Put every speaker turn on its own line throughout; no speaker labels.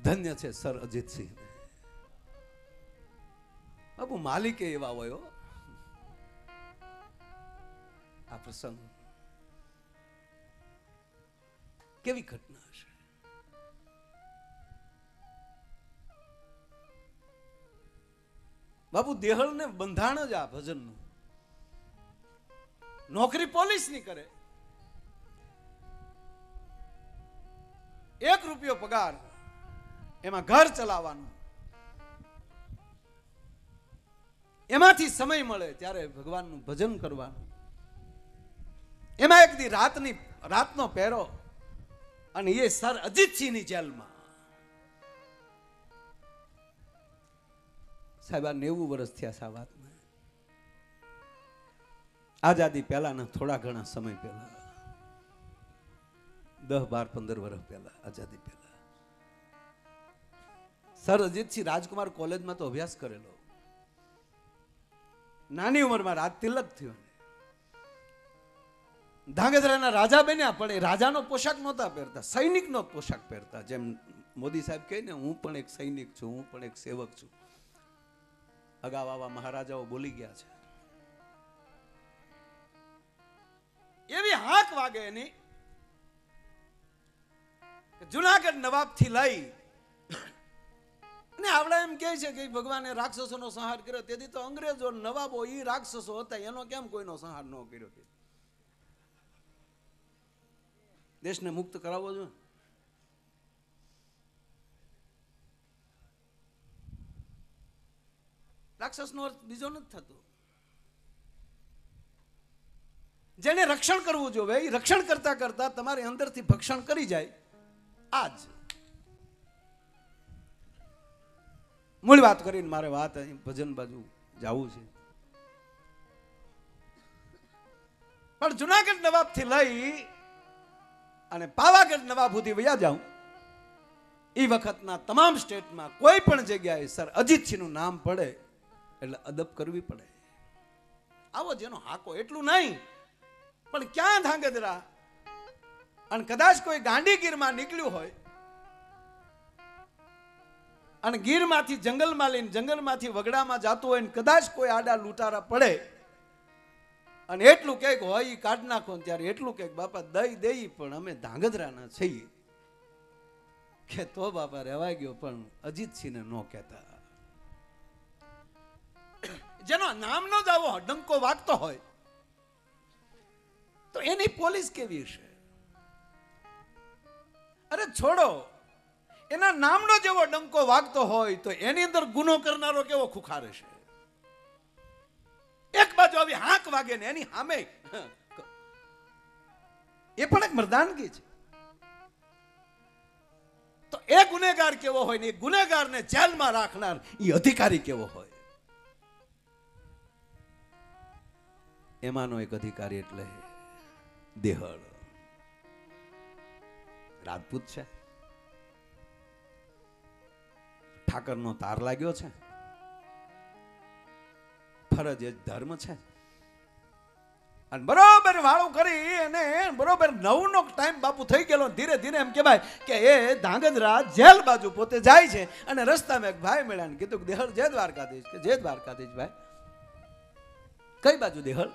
ધન્ય છે સર અજીતસિંહ. બાબુ માલિકે એવા હોય આ પ્રસંગ કેવી ઘટના હશે. બાબુ દેહળ ને બંધાણ જ આ ભજનનું. નોકરી પોલીસ ની કરે, 1 રૂપિયો પગાર, એમાં ઘર ચલાવવાનું, એમાંથી સમય મળે ત્યારે ભગવાનનું ભજન કરવાનું. એમાં એક દી રાતનો પહેરો, અને એ સર અજીતસિંહની જેલમાં. સાહેબ 90 વર્ષ થયા છે આ વાતને. આઝાદી પહેલાના થોડા ઘણા સમય પહેલા, 10, 12, 15 વર્ષ પહેલા, આઝાદી પહેલા સર અજીતસિંહ રાજકુમાર કોલેજમાં તો અભ્યાસ કરેલો. નાની ઉંમરમાં રાજ તિલક થયો. ધાંગધ્રાના રાજા બન્યા, પણ એ રાજાનો પોશાક નહોતા પહેરતા, સૈનિકનો પોશાક પહેરતા. જેમ મોદી સાહેબ કહે ને, હું પણ એક સૈનિક છું, હું પણ એક સેવક છું. અગાઉ આવા મહારાજાઓ બોલી ગયા છે. એવી હાક વાગે એની જુનાગઢ નવાબ થી લઈ ને આવડા એમ કહે છે કે ભગવાને રાક્ષસોનો સંહાર કર્યો. તેથી તો અંગ્રેજો નવાબો ઈ રાક્ષસો હતા, એનો કેમ કોઈનો સંહાર ન કર્યો? દેશને મુક્ત કરાવવો જોઈએ. રાક્ષસનો અર્થ બીજો નથી થતો. જેને રક્ષણ કરવું જોઈએ એ રક્ષણ કરતા કરતા તમારી અંદરથી ભક્ષણ કરી જાય. આજ મૂળ વાત કરીને મારે વાત ભજન બાજુ જવું છે. પણ જુનાગઢ નવાબ થી લઈ અને પાવાગઢ નવાબ સુધી વયા જાઉં, એ વખતના તમામ સ્ટેટમાં કોઈ પણ જગ્યાએ સર અજીતસિંહ નું નામ પડે એટલે અદબ કરવી પડે. આવો જેનો હાકો એટલું નહીં, પણ ક્યાં ધાંગધ્રા અને કદાચ કોઈ ગાંડીગીરમાં નીકળ્યું હોય અને ગીરમાંથી જંગલમાં લઈને જંગલમાંથી વગડામાં જતું હોય ને કદાચ કોઈ આડા લૂંટારા પડે અને એટલું કંઈક હોય કાઢ નાખો ત્યારે એટલું કંઈક બાપા દઈ દઈ પણ અમે ધાંગધ્રાના છીએ કે તો બાપા રહેવાય ગયો. પણ અજીતસિંહને ન કહેતા. જેનો નામનો જ આવો ડંકો વાગતો હોય તો એની પોલીસ કેવી છે? અરે છોડો, એના નામનો જેવો ડંકો વાગતો હોય તો એની અંદર ગુનો કરનારો કેવો ખુખારે છે. એક બાજુ આવી હાંક વાગે ને એની સામે એ પણ એક મર્દાનગી છે. તો એ ગુનેગાર કેવો હોય ને એ ગુનેગારને જેલમાં રાખનાર એ અધિકારી કેવો હોય? એમાંનો એક અધિકારી એટલે દેહળ. રાજપૂત છે, ઠાકરનો તાર લાગ્યો છે, ફરજ એ ધર્મ છે. અને બરોબર વાળું કરી અને બરોબર 9 નો ટાઈમ બાપુ થઈ ગયેલો. ધીરે ધીરે એમ કહેવાય કે એ ધાંગધ્રા જેલ બાજુ પોતે જાય છે અને રસ્તામાં એક ભાઈ મળ્યા ને કીધું કે દેહળ જય દ્વારકાધીશ. કે જય દ્વારકાધીશ ભાઈ. કઈ બાજુ દેહળ?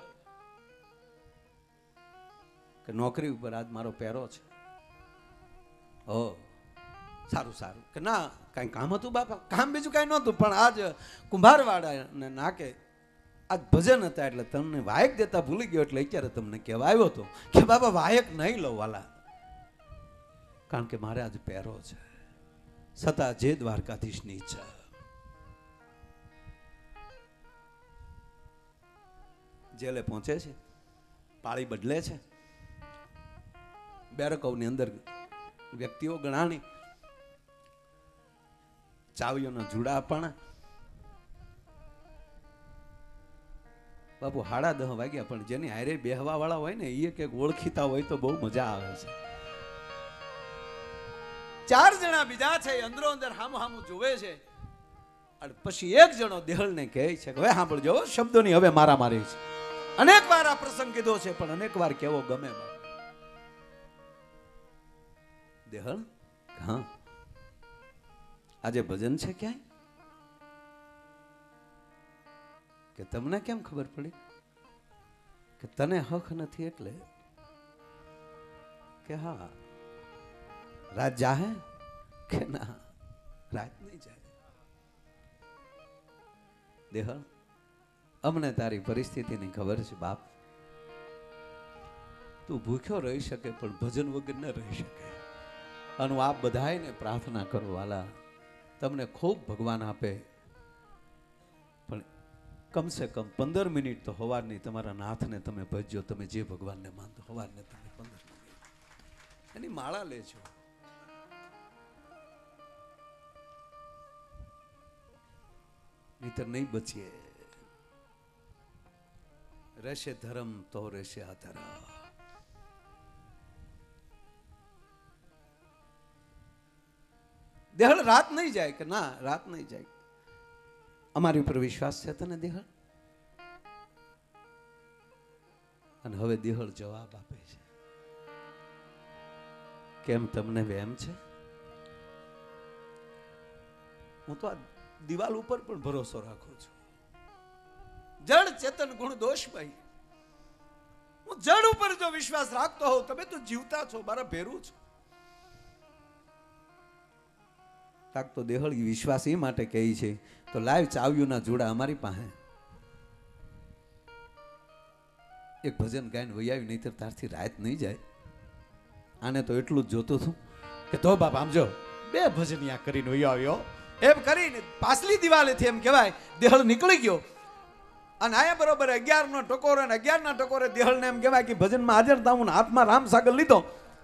કે નોકરી ઉપર આજ મારો પહેરો છે. ઓ સારું સારું. કે ના કઈ કામ હતું બાપા? કામ બીજું કઈ નહોતું, પણ આજ કુંભારવાડા ને નાકે આજ ભજન હતા એટલે તમને વાયક દેતા ભૂલી ગયો એટલે અત્યારે તમને કહેવા આવ્યો હતો કે બાપા વાયક નહીં લો વાલા, કારણ કે મારે આજ પહેરો છે. છતાં જે દ્વારકાધીશની ઈચ્છા. જેલે પહોંચે છે, પાળી બદલે છે, બેરકવની અંદર વ્યક્તિઓ ગણાણી, ચાવીઓના જુડા પણ. બાપુ 10:30 વાગ્યા, પણ જેની હારે બેહવા વાળા હોય ને એ કંઈક ઓળખીતા હોય તો બહુ મજા આવે છે. 4 જણા બીજા છે અંદરો અંદર હામું હામું જોવે છે અને પછી એક જણો દેહળને કહે છે કે હવે સાંભળજો, શબ્દોની હવે મારામારી છે. અનેક વાર આ પ્રસંગ કીધો છે પણ અનેક વાર કેવો ગમે. દેહળ હા આજે ભજન છે ક્યાંય? કે તમને કેમ ખબર પડી કે તને હક નથી એટલે? કે હા રાત જાહે કે ના, રાત નહીં જાય. દેહળ, અમને તારી પરિસ્થિતિની ખબર છે બાપ. તું ભૂખ્યો રહી શકે પણ ભજન વગર ન રહી શકે. અને આપ બધાને પ્રાર્થના કરો વાલા, તમને ખૂબ ભગવાન આપે, પણ કમસે કમ 15 મિનિટ તો હવારની તમારા નાથને તમે ભજજો. તમે જે ભગવાનને માનતો હવારને તમે 15 મિનિટ એની માળા લેજો. નહીતર નહીં બચીએ. રહેશે ધર્મ તો રહેશે આ ધર્મ. દેહળ રાત નહીં જાય કે ના, રાત નહીં જાય. અમારી ઉપર વિશ્વાસ છે તને દેહળ? અને હવે દેહળ જવાબ આપે છે. કેમ તમને વેમ છે? હું તો આ દિવાલ ઉપર પણ ભરોસો રાખું છું. જડ ચેતન ગુણ દોષ ભાઈ, હું જડ ઉપર જો વિશ્વાસ રાખતો હોઉં, તમે તો જીવતા છો, મારા ભેરું છો. તો દેહળ વિશ્વાસ એ માટે કહે છે તો લાઈવ ચાવ્યુંના જોડા અમારી પાસે. એક ભજન ગાયને વૈયાવી, નહીતર તારથી રાત નહીં જાય. આને તો એટલું જ જોતું હતું કે તો બાપ આમ જો 2 ભજનિયા કરીને વૈયાવ્યો. એમ કરીને પાછલી દિવાલેથી એમ કહેવાય દેહળ નીકળી ગયો. અને આયા બરોબર 11 નો ટકોરો અને 11 ના ટકોરે દેહળને એમ કહેવાય કે ભજનમાં હાજર થાઉં. હાથમાં રામસાગર લીધો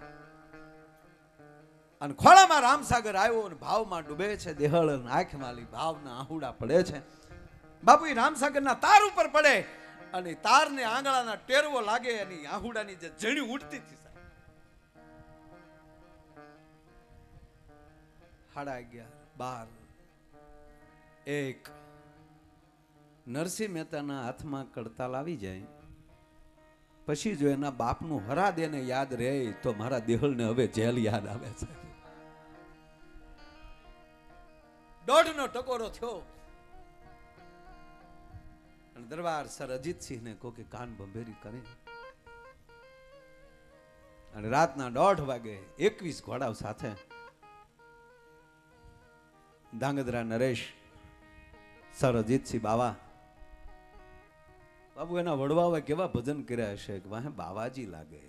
અને ખોળામાં રામસાગર આવ્યો અને ભાવમાં ડૂબે છે દેહળ. આંખમાં ભાવના આહુડા પડે છે. બાપુ એ રામસાગરના તાર ઉપર પડે અને તારને આંગળાના ટેરવો લાગે અને આહુડાની જે જણી ઉડતી હતી. 11:30, 12, 1 નરસિંહ મહેતાના હાથમાં કડતાલ આવી જાય પછી જો એના બાપનું હરાદ એને યાદ રહે તો મારા દેહળને હવે જેલ યાદ આવે છે. 1:30 નો ટકોરો થયો અને દરબાર સર અજીતસિંહને કોકે કાન બંભેરી કરી અને રાતના 1:30 વાગે 21 ઘોડાઓ સાથે ધાંગધ્રા નરેશ સર અજીતસિંહ બાવા બાબુ એના વડવાઓએ કેવા ભજન કર્યા હશે કે વાહે બાવાજી લાગે.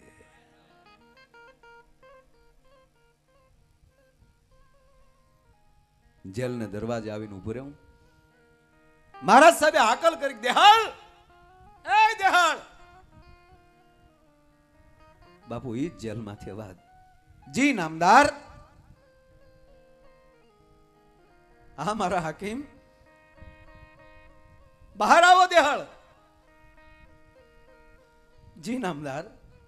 જેલ ને દરવાજે આવીને ઉભો રહ્યો. મહારાજ સાહેબે હાકલ કરી, દેહળ, એ દેહળ. બાપુ ઈ જ જેલમાંથી અવાજ, જી નામદાર. હા મારા હાકીમ, બહાર આવો દેહળ. જી નામદાર.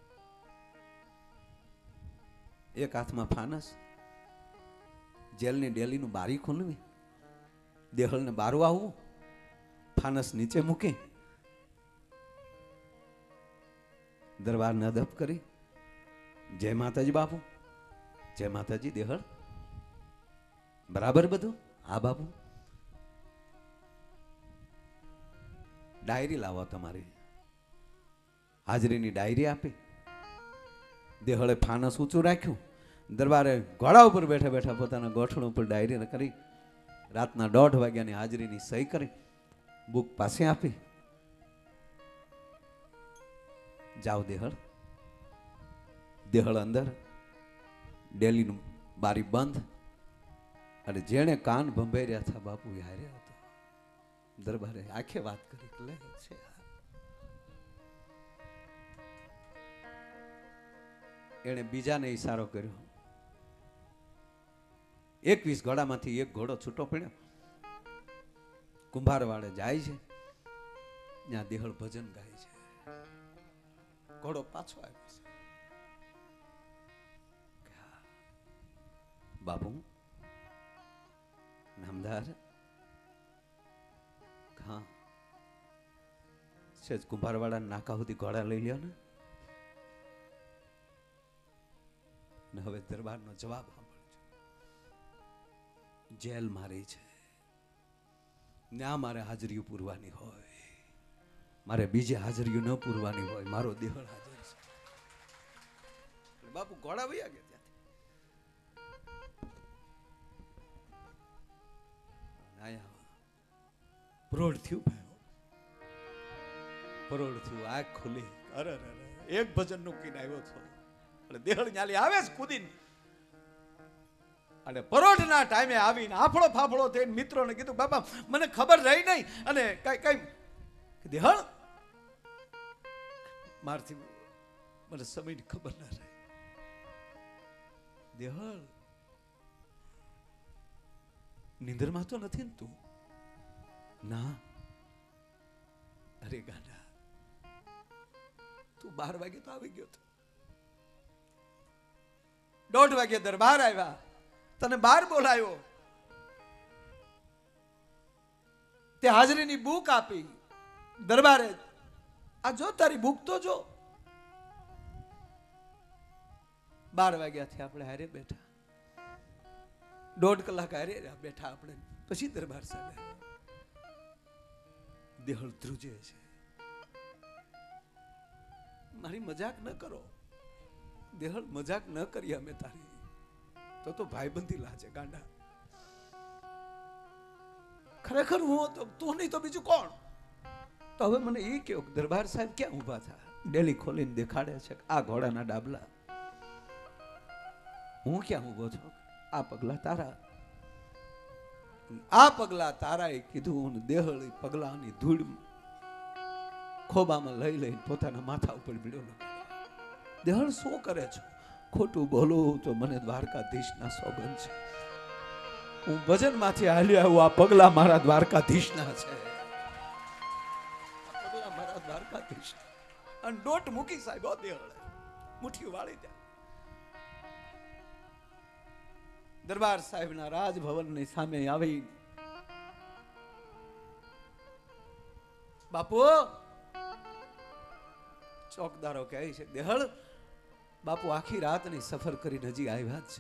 એક હાથમાં ફાનસ, જેલની ડેલીનું બારી ખોલવી, દેહળને બારું આવવું, ફાનસ નીચે મૂકી, દરબારને અદબ કરી, જય માતાજી બાપુ, જય માતાજી દેહળ. બરાબર બધું? હા બાપુ. ડાયરી લાવો તમારી. હાજરીની ડાયરી આપી. દેહળે ફાનસ ઊંચું રાખ્યું. દરબારે ઘોડા ઉપર બેઠા બેઠા પોતાના ગોઠણ ઉપર ડાયરી કરી રાતના 1:30 વાગ્યાની હાજરીની સહી કરી બુક પાસે આપી. જાઓ દેહળ. દેહળ અંદર, ડેલીનું બારી બંધ અને જેણે કાન ભંભેર્યા હતા બાપુ હારે હતો. દરબારે આખે વાત કરી લે છે. એણે બીજાને ઈશારો કર્યો. 21 ઘોડામાંથી એક ઘોડો છૂટો પડ્યો, કુંભારવાડે જાય છે. ત્યાં દેહળ ભજન ગાય છે. ઘોડો પાછો આવ્યો છે. બાપુ નામદાર, હા સેજ કુંભારવાડા નાકા સુધી ઘોડા લઈ લ્યો ને હવે દરબારનો જવાબ સાંભળજો. જેલ મારી છે, ત્યાં મારે હાજરીઓ પૂરવાની હોય, મારે બીજે હાજરીઓ ન પૂરવાની હોય, મારો દેહળ હાજર છે. બાપુ ઘોડા વયા ગયા ત્યાંથી. પરોઢ થયું ભાઈ, પરોઢ થયું, આંખ ખુલી. અરે એક ભજન નું કીને આવ્યો છો એટલે દેહળ ન્યાલી આવે છે કૂદીને. અને પરોઢના ટાઈમે આવીને આફળો ફાફળો થઈને મિત્રોને કીધું બાપા મને ખબર રહી નહીં, અને કઈ દેહળ મારથી મને સમયની ખબર ના રહી. દેહળ નીંદરમાં તો નથી ને તું? ના. અરે ગાંડા, તું 12 વાગે તો આવી ગયો, 1:30 વાગે દરબાર આવ્યા, તને બહાર બોલાયો, તે હાજરીની બુક આપી દરબારે. આ જો તારી બુક તો જો. 12 વાગ્યાથી આપણે હારે બેઠા, 1.5 કલાક હારે બેઠા આપણે, પછી દરબાર સાહેબ. દેહળ ધ્રુજે છે. મારી મજાક ન કરો દેહળ, મજાક ન કરી અમે તારી, તો ભાઈબંધી લાજે ગાંડા. ખરેખર હું તો તું નહીં તો બીજું કોણ? તો હવે મને એ કહો, દરબાર સાહેબ ક્યાં ઊભા થા? ડેલી ખોલીને દેખાડે છે આ ઘોડાના ડાબલા. હું ક્યાં ઊભો છું? આ પગલા તારા, આ પગલા તારાએ કીધું. દેહળ પગલાની ધૂળ ખોબામાં લઈ લઈને પોતાના માથા ઉપર ભીડો લગાડ્યો. દેહળ શું કરે છો? ખોટું બોલું તો મને દ્વારકાધીશના સોગંદ છે, હું ભજન માંથી હાલ્યો આવ્યો, આ પગલા મારા દ્વારકાધીશના છે, પગલા મારા દ્વારકાધીશ. અને ડોટ મૂકી સાહેબ, દેહળ મુઠ્ઠી વાળી દે. દરબાર સાહેબના રાજભવનની સામે આવી, બાપુ ચોકદારો કહે છે, દેહળ બાપુ આખી રાતની સફર કરીને હજી આવ્યા જ છે,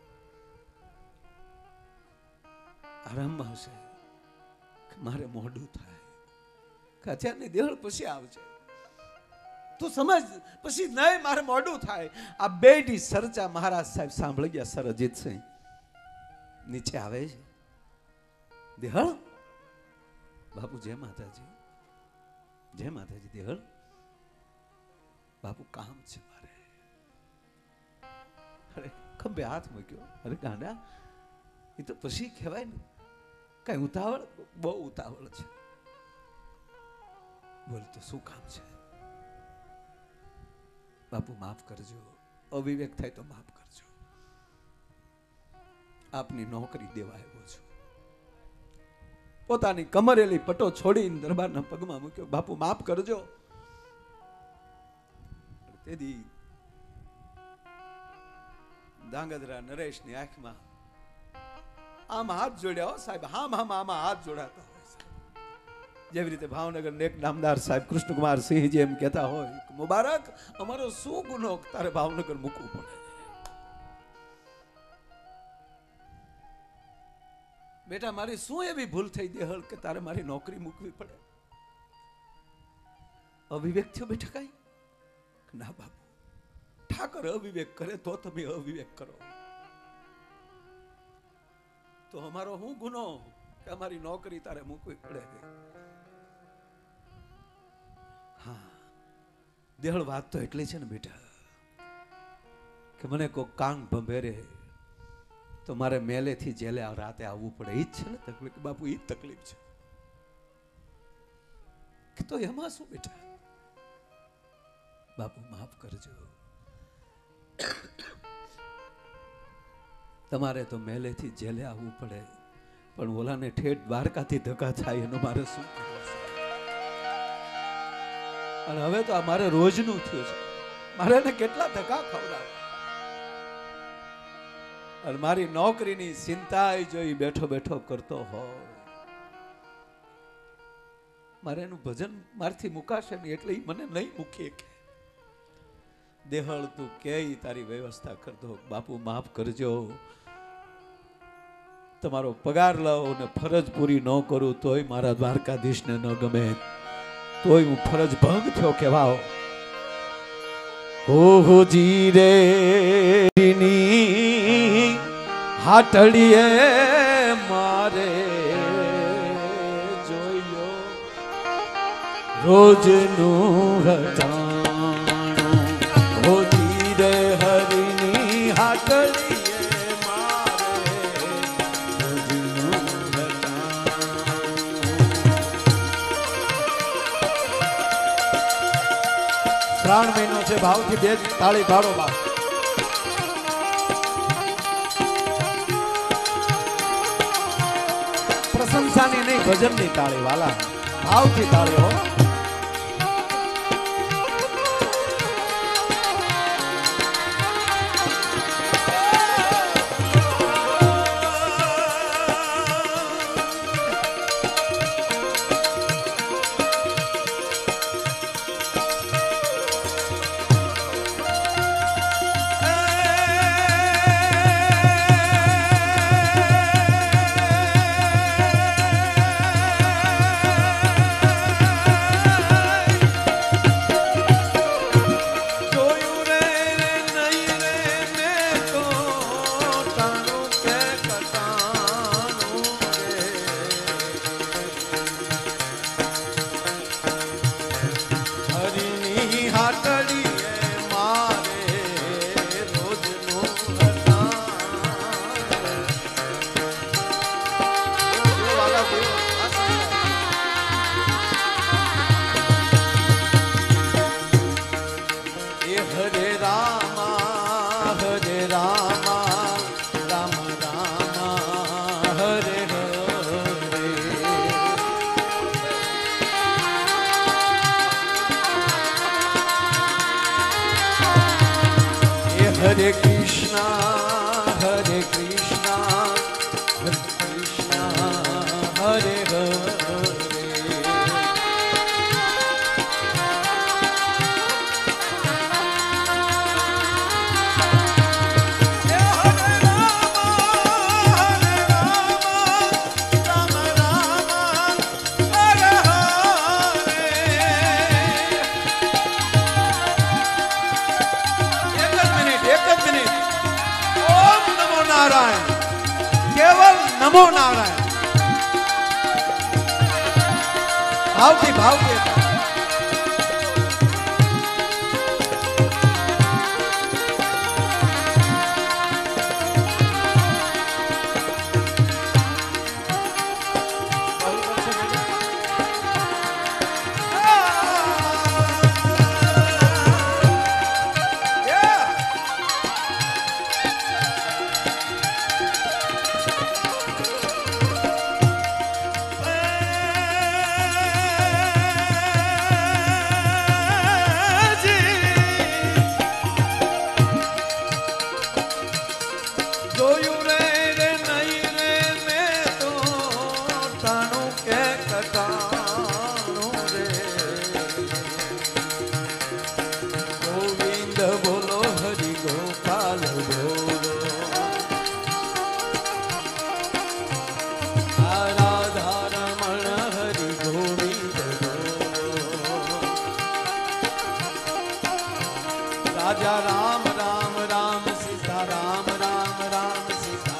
આરામમાં હશે, મારે મોડું થાય. અત્યારની દેહળ પછી આવશે, તું સમજ, પછી નહીં મારે મોડું થાય. આ બેટી સરચા મહારાજ સાહેબ સાંભળી ગયા. સરજીતસિંહ નીચે આવે છે. દેહળ બાપુ જય માતાજી, જય માતાજી. દેહળ બાપુ કામ છે મારે. અરે ખંભે હાથ મૂક્યો. અરે ગાંડા, એ તો પછી કહેવાય ને, કઈ ઉતાવળ? બહુ ઉતાવળ છે. બોલ તો શું કામ છે? બાપુ માફ કરજો, અવિવેક થાય તો માફ કરજો, આપની નોકરી દેવા આવ્યો છું. પોતાની કમરેલી પટો છોડીને દરબારના પગમાં મૂક્યો. બાપુ માફ કરજો. તેથી ધાંગધ્રા નરેશની આંખમાં આમ હાથ જોડ્યા. હો સાહેબ, આમાં હાથ જોડાતા હોય. જેવી રીતે ભાવનગર એક નામદાર સાહેબ કૃષ્ણકુમાર સિંહજી એમ કહેતા હોય, મુબારક અમારો શું ગુનો તારે ભાવનગર મૂકવું પડે? બેટા મારી શું એવી ભૂલ થઈ દેહળ કે તારે મારી નોકરી મૂકવી પડે? અવિવેક થયો બેટા કઈ? ના બાપુ, ઠાકર અવિવેક કરે તો તમે અવિવેક કરો, તો અમારો શું ગુનો કે અમારી નોકરી તારે મૂકવી પડે? હા, દેહળ વાત તો એટલી છે ને બેટા કે મને કોઈ કાંગ ભંભેરે તો મારે મેલેથી જેલે રાતે આવવું પડે. ઈ જ છે ને તકલીફ બાપુ, ઈ જ તકલીફ છે. કે તો એમાં શું બેટા? બાપુ માફ કરજો, તમારે તો મેલેથી જેલે આવવું પડે, પણ ઓલાને ઠેઠ દ્વારકાથી ધક્કા થાય એનો મારે શું કરવું છે? અને હવે તો આ મારે રોજનું થયું છે, મારે એને કેટલા ધક્કા ખવડાવે. અને મારી નોકરીની ચિંતા જોઈ બેઠો બેઠો કરતો હોય, મારે એનું ભજન મારથી મુકાશે નહીં, એટલે મને નહીં મૂકી કે દેહળ તું કે તારી વ્યવસ્થા કરતો. બાપુ માફ કરજો, તમારો પગાર લઉં ને ફરજ પૂરી ન કરું તોય મારા દ્વારકાધીશને ન ગમે, તોય હું ફરજ ભંગ થયો કહેવાઓ. ઓહો જીરે હાટડીએ મારે જોઈ લો રોજનું હટાણું. હો જીરે હરિની હાટડીએ મારે રોજનું હટાણું. શ્રાવણ મહિનો છે, ભાવથી બે તાળી પાડો બાપ. પ્રશંસાની નહીં, ભજનની તાળી વાલા, ભાવથી તાળી હો. Hare Krishna, Hare Krishna, Hare Krishna, Hare Hare. केवल नमो नारायण. भावથી ભાવથી राजा राम राम राम सीता राम राम राम सीता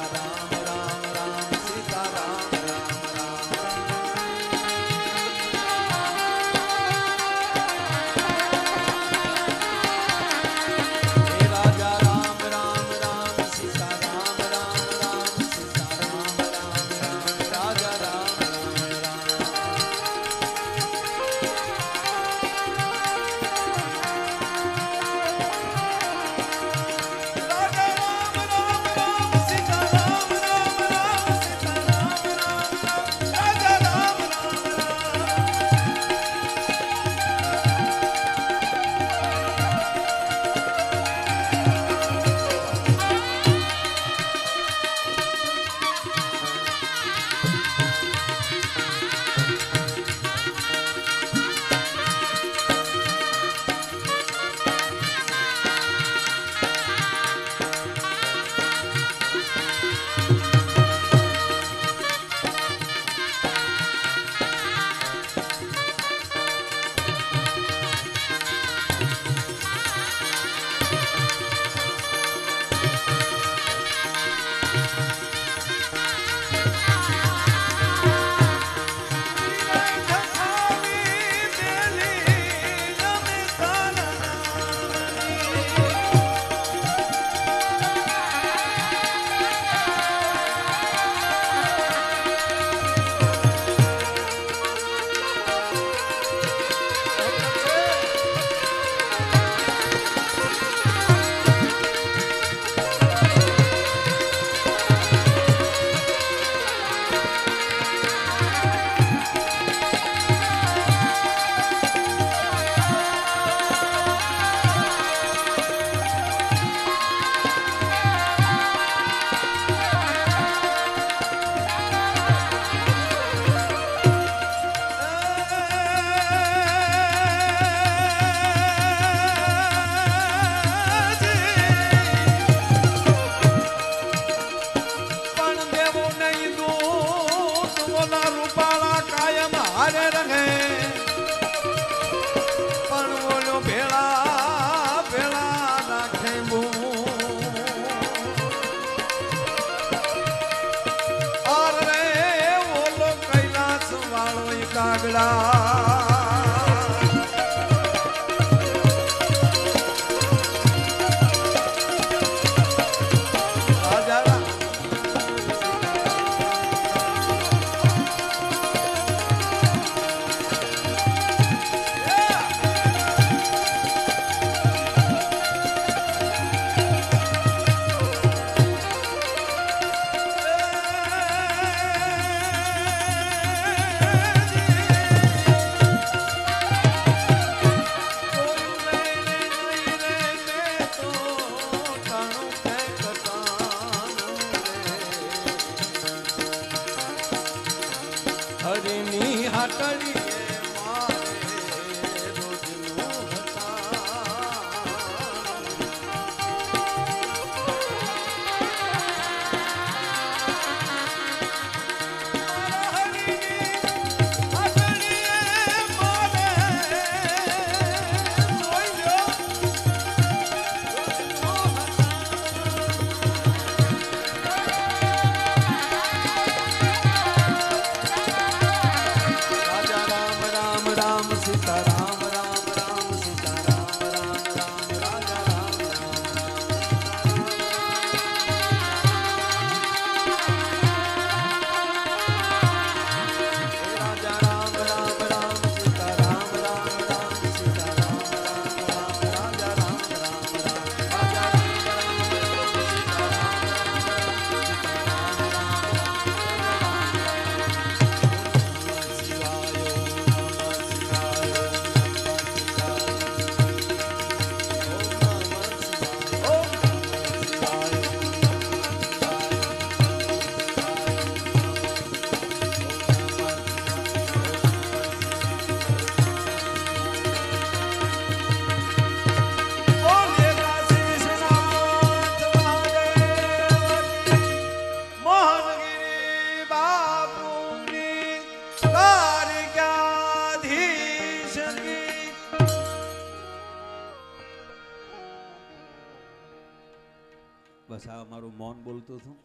બસ આ મારું મૌન બોલતું હતું.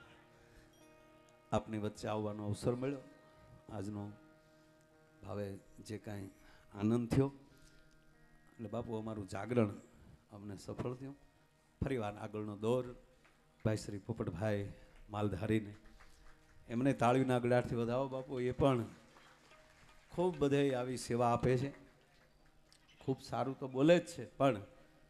આપની વચ્ચે આવવાનો અવસર મળ્યો. આજનો ભાવે જે કાંઈ આનંદ થયો એટલે બાપુ અમારું જાગરણ અમને સફળ થયું. ફરીવાર આગળનો દોર ભાઈ શ્રી પોપટભાઈ માલધારીને એમને તાળીના ગળાથી વધાવો બાપુ. એ પણ ખૂબ બધે આવી સેવા આપે છે. ખૂબ સારું તો બોલે જ છે, પણ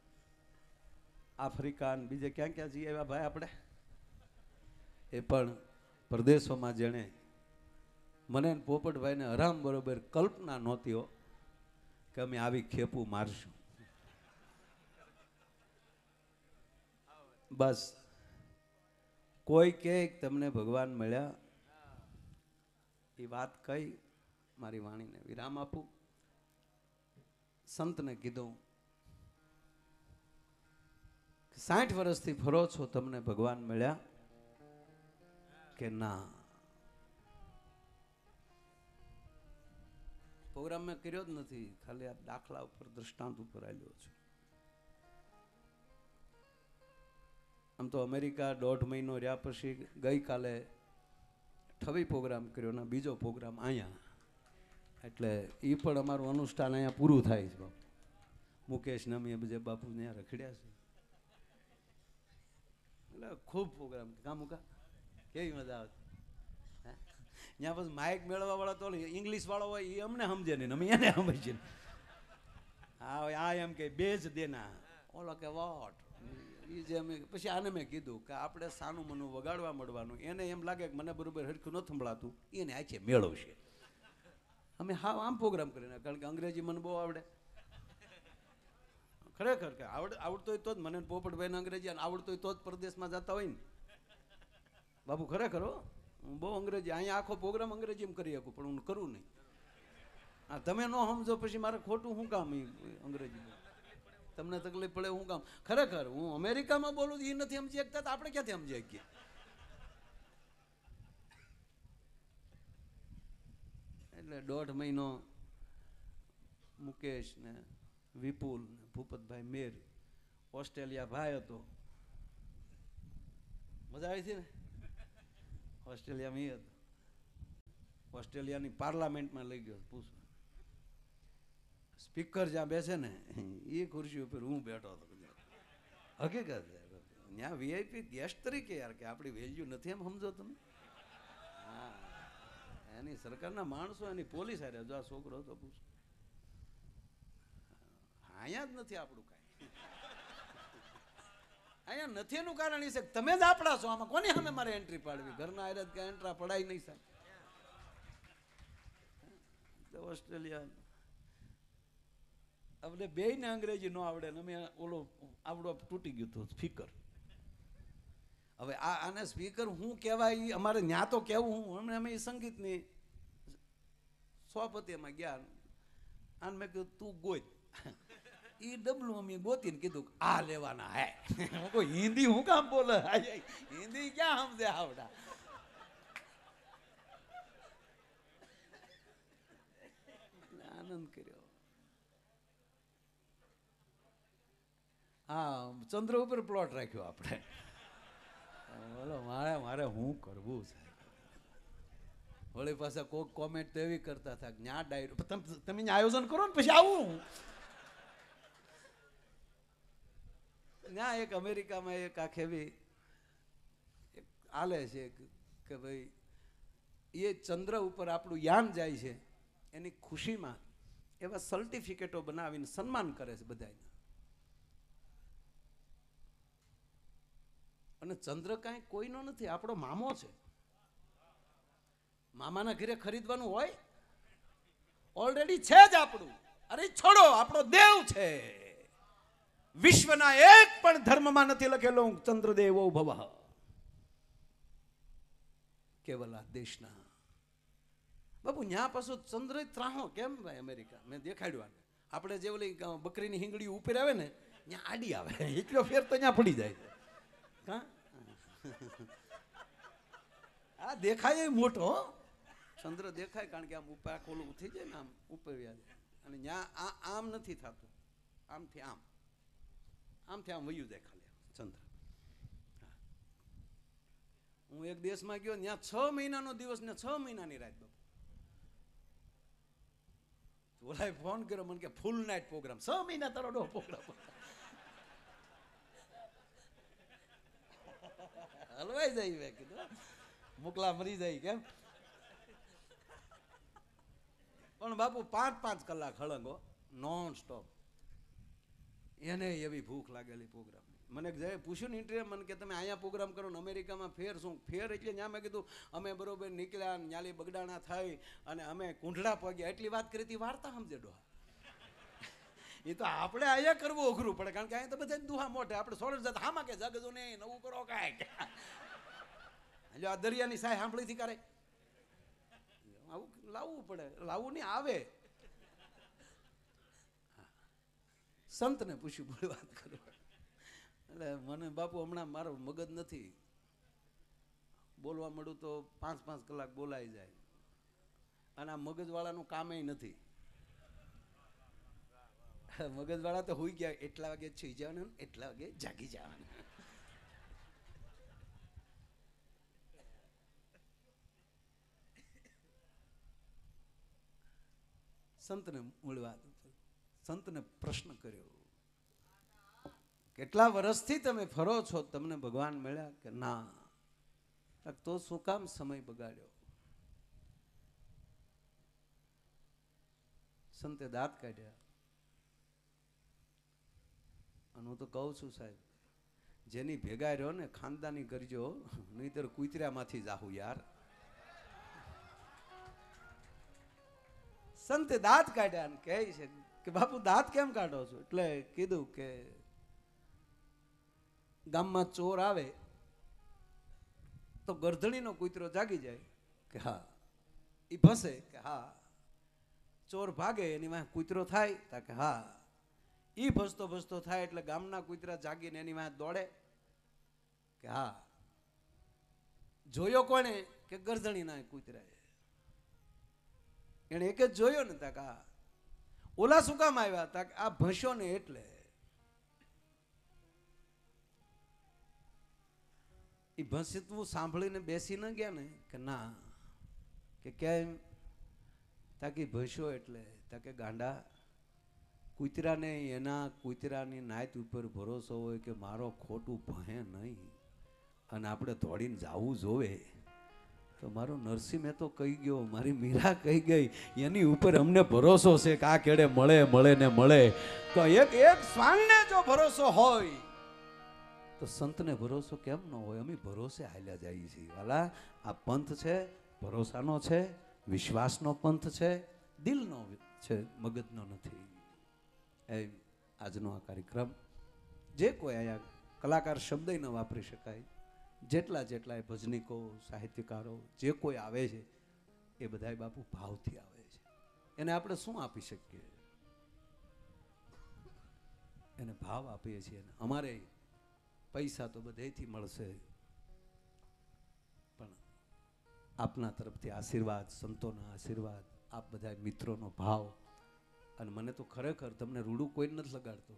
આફ્રિકા ને બીજે ક્યાં ક્યાં જઈએ એવા ભાઈ આપણે, એ પણ પ્રદેશોમાં જેણે મને પોપટભાઈને હરામ બરોબર કલ્પના નહોતી હો કે અમે આવી ખેપું મારશું. બસ કોઈ કે તમને ભગવાન મળ્યા એ વાત કઈ મારી વાણીને વિરામ આપું. સંતને કીધું 60 વર્ષથી ફરો છો, તમને ભગવાન મળ્યા કે ના? પ્રોગ્રામ મેં કર્યો જ નથી, ખાલી આ દાખલા ઉપર દ્રષ્ટાંત ઉપર આવ્યો છું. આમ તો અમેરિકા 1.5 મહિનો રહ્યા પછી ગઈકાલે ઠવી પ્રોગ્રામ કર્યો ને બીજો પ્રોગ્રામ અહીંયા, એટલે એ પણ અમારું અનુષ્ઠાન અહીંયા પૂરું થાય છે. બાપુ મુકેશ ને અમે જે બાપુ ત્યાં રખડ્યા છે એટલે ખૂબ પ્રોગ્રામ. કામ મુકા કેવી મજા આવે ત્યાં. પછી માઇક મેળવવા વાળા તો ઇંગ્લિશ વાળો હોય એ અમને સમજે નહીં, અમે એને સમજીએ. હા આ એમ કે બે જ દેના, ઓલો કે વોટ એ જે અમે પછી આને મેં કીધું કે આપણે સાનું મનું વગાડવા મળવાનું. એને એમ લાગે કે મને બરોબર હરખું ન સંભળાતું, એને આચે મેળવશે. અમે હા આમ પ્રોગ્રામ કરીને, કારણ કે અંગ્રેજી મને બહુ આવડે ખરેખર. કે આવડતો હોય તો જ મને પોપટભાઈને અંગ્રેજી આવડતો હોય તો જ પરદેશમાં જતા હોય ને બાપુ. ખરેખર હો, હું બહુ અંગ્રેજી અહીંયા આખો પ્રોગ્રામ અંગ્રેજીમાં કરી શકું, પણ હું કરું નહીં. હા તમે ન સમજો પછી મારે ખોટું શું કામ અંગ્રેજી તમને તકલીફ પડે શું કામ? ખરેખર હું અમેરિકામાં બોલું એ નથી સમજી શકતા તો આપણે ક્યાંથી સમજી શકીએ? એટલે 1.5 મહિનો મુકેશ ને વિપુલ ને ભૂપતભાઈ મેર, ઓસ્ટ્રેલિયા ભાઈ હતો. મજા આવી હતી ને? ઓસ્ટ્રેલિયામાં એ હતો, ઓસ્ટ્રેલિયાની પાર્લામેન્ટમાં લઈ ગયો. પૂછો સ્પીકર જ્યાં બેસે ને એ ખુરશી ઉપર હું બેઠો હતો. હકીકત ત્યાં વીઆઈપી ગેસ્ટ તરીકે યાર, કે આપણી વેલ્યુ નથી એમ સમજો તમે? હા એની સરકારના માણસો, એની પોલીસ હારે જો આ છોકરો હતો પૂછો. અહીંયા જ નથી આપણું કાંઈ, અહીંયા નથી એનું કારણ એ છે કે તમે જ આપણા છો. આમાં કોની સામે મારે એન્ટ્રી પાડવી? ઘરના આયર જ કાંઈ એન્ટ્રા પડાય નહીં સાહેબ. ઓસ્ટ્રેલિયા આપણે બેયને અંગ્રેજી ન આવડે ને અમે ઓલો આવડો તૂટી ગયું હતું સ્પીકર. હવે આને સ્પીકર શું કહેવાય અમારે ન્યા તો કેવું હું અમે એ સંગીતની સોપતિ એમાં ગયા અને મેં કીધું તું ગોત એ ડબલું અમે ગોતીને કીધું આ લેવાના હે. હું કોઈ હિન્દી હું કામ બોલે હિન્દી ક્યાં સમજે આવડા. આનંદ કર્યો. હા ચંદ્ર ઉપર પ્લોટ રાખ્યો આપણે. બોલો મારે હું કરવું છે. વળી પાછા કોક કોમેન્ટ તો એવી કરતા હતા ન્યા ડાયરો તમે આયોજન કરો ને પછી આવું. ત્યાં એક અમેરિકામાં એક આખે એવી હાલે છે કે ભાઈ એ ચંદ્ર ઉપર આપણું યાન જાય છે એની ખુશીમાં એવા સર્ટિફિકેટો બનાવીને સન્માન કરે છે બધાને. અને ચંદ્ર કાંઈ કોઈનો નથી, આપણો મામો છે. મામાના ઘરે ખરીદવાનું હોય? ઓલરેડી છે જ આપણું. અરે છોડો, આપણો દેવ છે. વિશ્વના એક પણ ધર્મમાં નથી લખેલું ચંદ્રદેવો ભવ, કેવલ આ દેશના. બાપુ ન્યા પાછું ચંદ્ર ત્રાહો કેમ ભાઈ? અમેરિકા મેં દેખાડ્યું. આપણે જે ઓલી બકરીની હિંગડી ઉપર આવે ને ત્યાં આડી આવે, એટલો ફેર તો ત્યાં પડી જાય. આ દેખાય મોટો ચંદ્ર દેખાય, કારણ કે આમ ઉપર ખોલું થઈ જાય ને આમ ઉપર વ્યાજ. અને ત્યાં આમ નથી થતું, આમથી આમ આમથી આમ વયું જાય ખાલી ચંદ્ર. હું એક દેશમાં ગયો, ત્યાં 6 મહિનાનો દિવસ ને 6 મહિનાની રાત. બાપુ ઓલાએ ફોન કર્યો મને કે ફૂલ નાઇટ પ્રોગ્રામ, 6 મહિના તારો ડો પ્રોગ્રામ. હલવાઈ જાય મેં કીધું, મોકલા મરી જાય કેમ. પણ બાપુ 5-5 કલાક હળંગો નોન સ્ટોપ. એને એવી ભૂખ લાગેલી પ્રોગ્રામ. મને જ્યારે પૂછ્યું ને ઇન્ટરવ્યુ, મને કે તમે અહીંયા પ્રોગ્રામ કરો ને અમેરિકામાં ફેર શું? ફેર એટલે ત્યાં મેં કીધું અમે બરોબર નીકળ્યા, ન્યાલી બગડાણા થઈ અને અમે કુંઢળા પગ્યા, એટલી વાત કરી હતી. વાર્તા સમજે ડોહા. એ તો આપણે અહીંયા કરવું અઘરું પડે, કારણ કે અહીંયા તો બધા દુહા મોઢે. આપણે સોળ જતા હામાં કે જગજો ને નવું કરો કાંઈક. આ દરિયાની સાય સાંભળીથી કરે આવું લાવવું પડે. લાવવું નહીં આવે. સંતને પૂછ્યું બોલી વાત કરો. એટલે મને બાપુ હમણાં મારો મગજ નથી, બોલવા મળું તો 5-5 કલાક બોલાઈ જાય. અને આ મગજવાળાનું કામે નથી. મગજવાળા તો હોઈ ગયા, એટલા વાગે સુઈ જવાનું, એટલા વાગે જાગી જવાનું. સંતને મૂળ વાત, સંતને પ્રશ્ન કર્યો, કેટલા વર્ષથી તમે ફરો છો, તમને ભગવાન મળ્યા કે ના? તો શું કામ સમય બગાડ્યો? સંતે દાંત કાઢ્યા. અને હું તો કહું છું સાહેબ, જેની ભેગા રહ્યો ને ખાનદાની કરજો, નહીતર કુતરામાંથી જાહું યાર. સંતે દાંત કાઢ્યા અને કહે છે કે બાપુ દાંત કેમ કાઢો છો? એટલે કીધું કે ગામમાં ચોર આવે તો ગરધણીનો કૂતરો જાગી જાય કે હા, એ ભસે કે હા, ચોર ભાગે એની વાંહે કૂતરો થાય કે હા, એ ભસતો ભસતો થાય એટલે ગામના કૂતરા જાગીને એની વાંહે દોડે કે હા. જોયો કોણે? કે ગરધણીના કૂતરાએ. એને એક જ જોયો ને તાક આ ઓલા શું કામ આવ્યા? તાક આ ભસ્યો ને એટલે. એ ભસિતવું સાંભળીને બેસી ન ગયા ને કે ના, કે કેમ? તાકી ભસ્યો એટલે. તાકે ગાંડા, કૂતરાને એના કૂતરાની નાત ઉપર ભરોસો હોય કે મારો ખોટું ભહે નહીં અને આપણે દોડીને જવું જોવે. તો મારો નરસિંહ મહેતો કહી ગયો, મારી મીરા કહી ગઈ, એની ઉપર અમને ભરોસો છે કે આ કેડે મળે ને મળે. તો એક શ્વાનને જો ભરોસો હોય તો સંતને ભરોસો કેમ ન હોય? અમે ભરોસે હાલ્યા જઈએ છીએ વાલા. આ પંથ છે, ભરોસાનો છે, વિશ્વાસનો પંથ છે, દિલનો છે, મગજનો નથી. એમ આજનો આ કાર્યક્રમ, જે કોઈ અહીંયા કલાકાર શબ્દ ન વાપરી શકાય, જેટલા એ ભજનીકો, સાહિત્યકારો જે કોઈ આવે છે એ બધાય બાપુ ભાવથી આવે છે. એને આપણે શું આપી શકીએ? એને ભાવ આપીએ છીએ. અમારે પૈસા તો બધેથી મળશે, પણ આપના તરફથી આશીર્વાદ, સંતોના આશીર્વાદ, આપ બધા મિત્રોનો ભાવ. અને મને તો ખરેખર તમને રૂડું કોઈ નથી લગાડતો,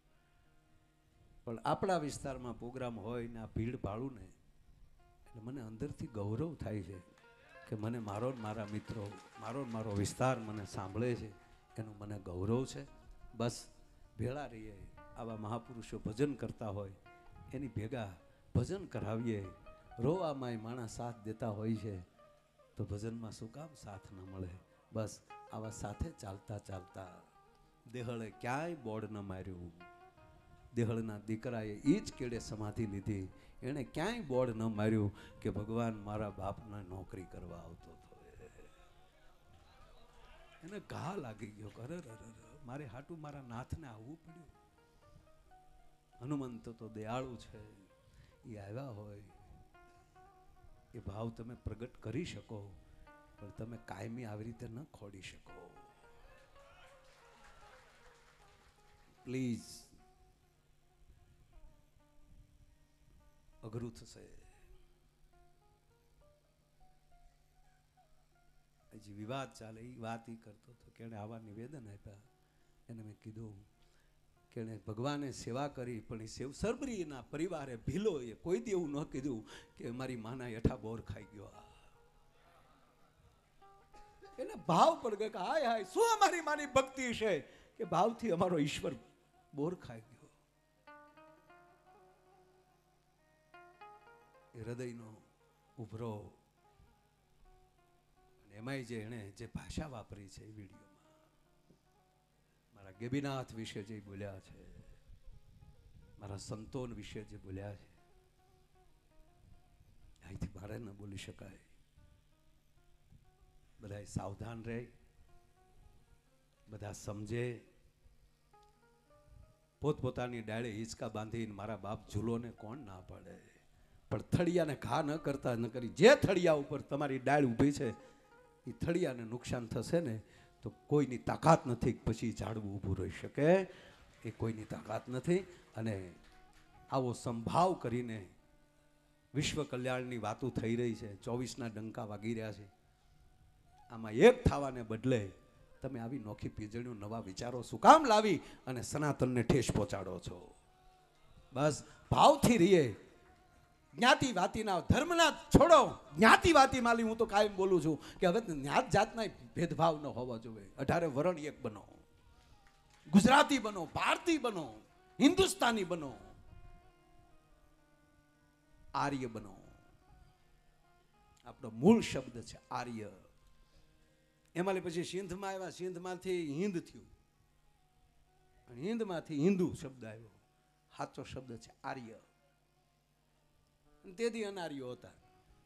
પણ આપણા વિસ્તારમાં પ્રોગ્રામ હોય ને આ ભીડ ભાડું ને, એટલે મને અંદરથી ગૌરવ થાય છે કે મને મારા મિત્રો, મારો વિસ્તાર મને સાંભળે છે, એનું મને ગૌરવ છે. બસ ભેળા રહીએ, આવા મહાપુરુષો ભજન કરતા હોય એની ભેગા ભજન કરાવીએ. રોવામાં માણસ સાથ દેતા હોય છે તો ભજનમાં શું કામ સાથ ન મળે? બસ આવા સાથે ચાલતા ચાલતા દેહળે ક્યાંય બોર્ડ ન માર્યું. દેહળના દીકરાએ એ જ કેડે સમાધિ લીધી, એણે ક્યાંય બોર્ડ ન માર્યું કે ભગવાન મારા બાપને નોકરી કરવા આવતો હતો. એને ઘા લાગી ગયો, અરે મારે હાટું મારા નાથને આવવું પડ્યું. હનુમંત તો દયાળુ છે, એ આવ્યા હોય એ ભાવ તમે પ્રગટ કરી શકો, પણ તમે કાયમી આવી રીતે ન ખોડી શકો. પ્લીઝ, અઘરું થશે. હજી વિવાદ ચાલે, એ વાત એ કરતો હતો કે એને આવા નિવેદન આપ્યા. એને મેં કીધું કે એને ભગવાને સેવા કરી, પણ એ સરબરીના પરિવારે ભીલો એ કોઈ દી એવું ન કીધું કે મારી માના હેઠા બોર ખાઈ ગયો. એને ભાવ પડ ગયો કે હાય હાય શું અમારી માની ભક્તિ છે કે ભાવથી અમારો ઈશ્વર બોર ખાઈ ગયો. એ હૃદયનો ઉભરો, એમાંય જે એણે જે ભાષા વાપરી છે એ વિડીયોમાં, મારા ગેબીનાથ વિશે જે બોલ્યા છે, મારા સંતોન વિશે જે બોલ્યા છે, અહીંથી મારે ન બોલી શકાય. બધા સાવધાન રહે, બધા સમજે. પોતપોતાની ડાળે હિંચકા બાંધીને મારા બાપ ઝૂલોને કોણ ના પડે, પણ થળિયાને ઘા ન કરતા ન કરી. જે થળિયા ઉપર તમારી ડાળ ઊભી છે એ થળિયાને નુકસાન થશે ને તો કોઈની તાકાત નથી પછી ઝાડવું ઊભું રહી શકે, એ કોઈની તાકાત નથી. અને આવો સંભાવ કરીને વિશ્વ કલ્યાણની વાતો થઈ રહી છે, 24ના ડંકા વાગી રહ્યા છે. આમાં એક થવાને બદલે તમે આવી નોખી પીજણીઓ, નવા વિચારો શું કામ લાવી અને સનાતનને ઠેસ પહોંચાડો છો? બસ ભાવથી રહીએ. જ્ઞાતિવાતીના ધર્મના છોડો, જ્ઞાતિવાતી માલી હું તો કાયમ બોલું છું કે હવે જ્ઞાત જાતના ભેદભાવ ન હોવો જોઈએ. 18 વરણ એક બનો, ગુજરાતી બનો, ભારતીય બનો, હિન્દુસ્તાની બનો, આર્ય બનો. આપણો મૂળ શબ્દ છે આર્ય. એમાં પછી સિંધમાં આવ્યા, સિંધમાંથી હિન્દ થયું, અને હિન્દમાંથી હિન્દુ શબ્દ આવ્યો. સાચો શબ્દ છે આર્ય. તેથી અનાર્યો હતા.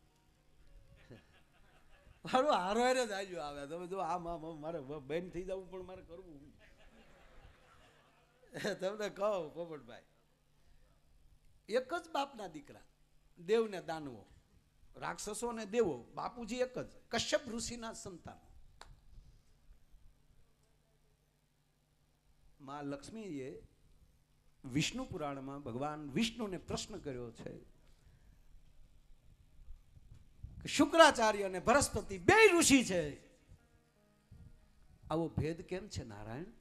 મારું હારો જ આવ્યો આવે. તમે જો આમ મારે બેન થઈ જવું પણ મારે કરવું. તમને કહો પોપટભાઈ, એક જ બાપના દીકરા, દેવ ને દાનવો, રાક્ષસો ને દેવો, બાપુજી એક જ, કશ્યપ ઋષિના સંતાન. માં લક્ષ્મીએ વિષ્ણુ પુરાણમાં ભગવાન વિષ્ણુને પ્રશ્ન કર્યો છે કે શુક્રાચાર્ય અને બૃહસ્પતિ બે ઋષિ છે, આવો ભેદ કેમ છે નારાયણ?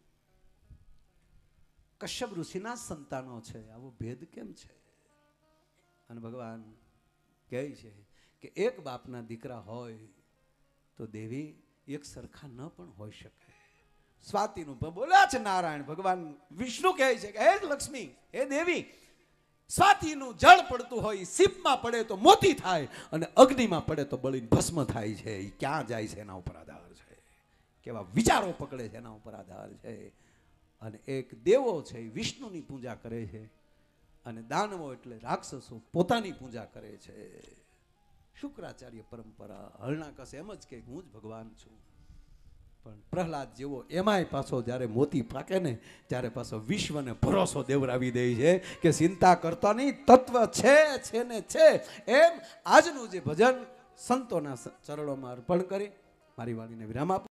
કશ્યપ ઋષિના સંતાનો છે, આવો ભેદ કેમ છે? અને ભગવાન કહે છે કે એક બાપના દીકરા હોય તો દેવી એક સરખા ન પણ હોઈ શકે. સ્વાતિનું બોલ્યા છે નારાયણ. ભગવાન વિષ્ણુ કહે છે કે હે લક્ષ્મી, હે દેવી, સ્વાતિનું જળ પડતું હોય, સીપમાં પડે તો મોતી થાય અને અગ્નિમાં પડે તો બળીને ભસ્મ થાય છે. એ ક્યાં જાય છે એના ઉપર આધાર છે, કેવા વિચારો પકડે છે એના ઉપર આધાર છે. અને એક દેવો છે એ વિષ્ણુની પૂજા કરે છે, અને દાનવો એટલે રાક્ષસો પોતાની પૂજા કરે છે. શુક્રાચાર્ય પરંપરા હરણાકસ એમ જ કે હું જ ભગવાન છું. પણ પ્રહલાદ જેવો એમાંય પાછો જ્યારે મોતી પાકે ને ત્યારે પાછો વિશ્વને ભરોસો દેવરાવી દે છે કે ચિંતા કરતા નહીં, તત્વ છે ને છે. એમ આજનું જે ભજન સંતોના ચરણોમાં અર્પણ કરી મારી વાણીને વિરામ આપું.